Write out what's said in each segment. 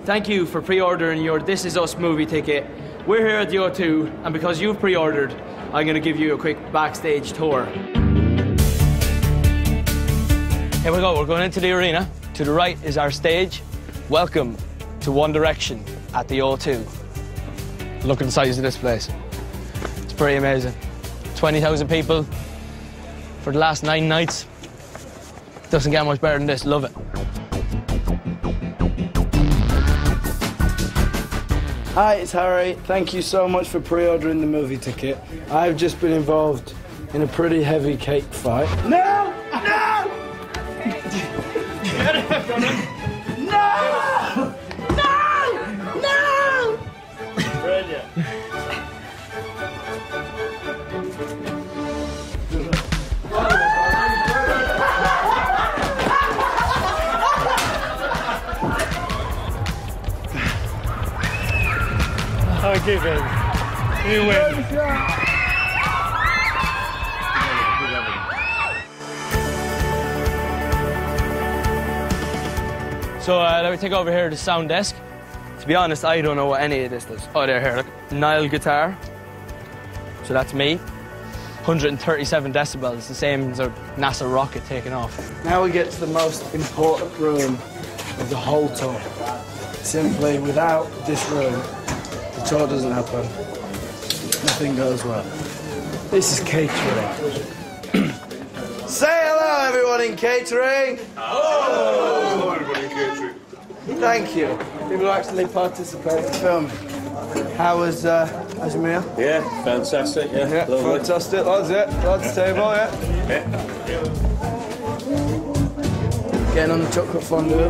thank you for pre-ordering your This Is Us movie ticket. We're here at the O2, and because you've pre-ordered, I'm going to give you a quick backstage tour. Here we go, we're going into the arena. To the right is our stage. Welcome to One Direction at the O2. Look at the size of this place. It's pretty amazing. 20,000 people for the last 9 nights. Doesn't get much better than this, love it. Hi, it's Harry. Thank you so much for pre-ordering the movie ticket. I've just been involved in a pretty heavy cake fight. No! No! No! No! No! Brilliant. I give in. You win. So let me take over here to the sound desk. To be honest, I don't know what any of this does. Oh, there, here, look. Nile guitar. So that's me. 137 decibels, the same as a NASA rocket taking off. Now we get to the most important room of the whole tour. Simply, without this room, the tour doesn't happen. Nothing goes well. This is catering. Say hello, everyone in catering. Hello, everybody in catering. Thank you. People who actually participate in filming. How was your meal? Yeah, fantastic. Yeah, lovely. Fantastic. Lots of table, yeah. Getting on the chocolate fondue.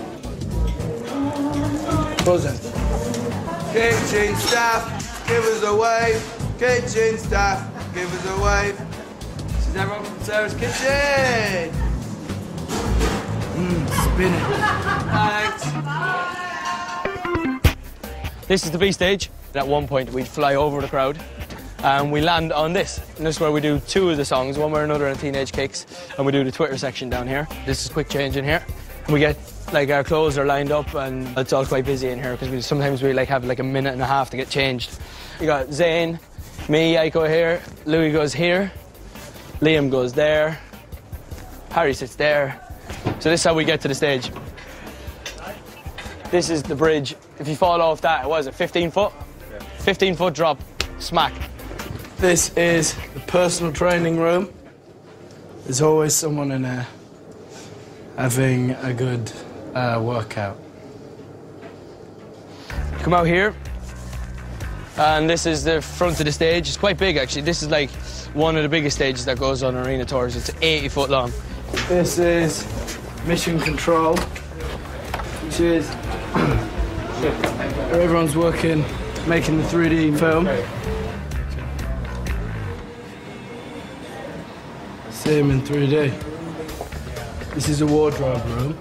Buzzing. Kitchen staff, give us a wave. Kitchen staff, give us a wave. This is everyone from Sarah's kitchen. Spinning. Thanks. This is the B stage. At one point, we'd fly over the crowd and we land on this. And this is where we do 2 of the songs, one way or another in Teenage Kicks, and we do the Twitter section down here. This is quick change in here. And we get, like, our clothes are lined up and it's all quite busy in here because sometimes we like have like a minute and a half to get changed. You got Zayn, me, Aiko here, Louis goes here, Liam goes there, Harry sits there. So this is how we get to the stage. This is the bridge. If you fall off that, what is it, 15 foot? 15-foot drop, smack. This is the personal training room. There's always someone in there having a good workout. Come out here, and this is the front of the stage. It's quite big, actually. This is like one of the biggest stages that goes on arena tours. It's 80 foot long. This is mission control, which is where everyone's working, making the 3D film. Same in 3D. This is a wardrobe room.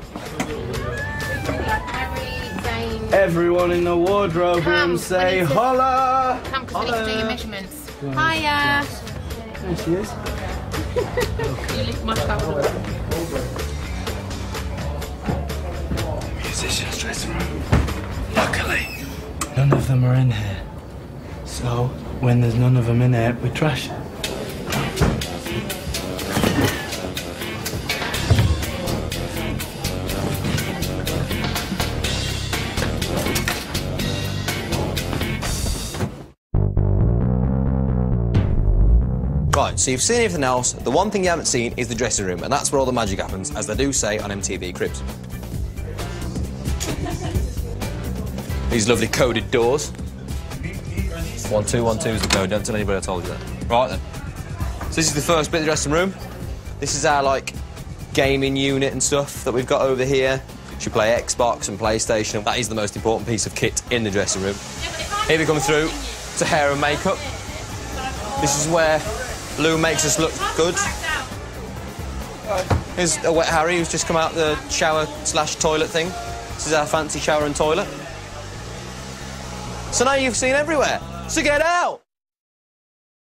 Everyone in the wardrobe room say holla! Come, because we need to do your measurements. Hiya! There she is. You look much better. Musician's dressing room. Luckily, none of them are in here. So, when there's none of them in here, we trash it. Right, so you've seen everything else. The one thing you haven't seen is the dressing room, and that's where all the magic happens, as they do say on MTV Cribs. These lovely coded doors. 1212 is the code. Don't tell anybody I told you that. Right then. So this is the first bit of the dressing room. This is our, like, gaming unit and stuff that we've got over here. You play Xbox and PlayStation. That is the most important piece of kit in the dressing room. Here we come through to hair and makeup. This is where Lou makes us look good. Here's a wet Harry who's just come out the shower/toilet thing. This is our fancy shower and toilet. So now you've seen everywhere. So get out!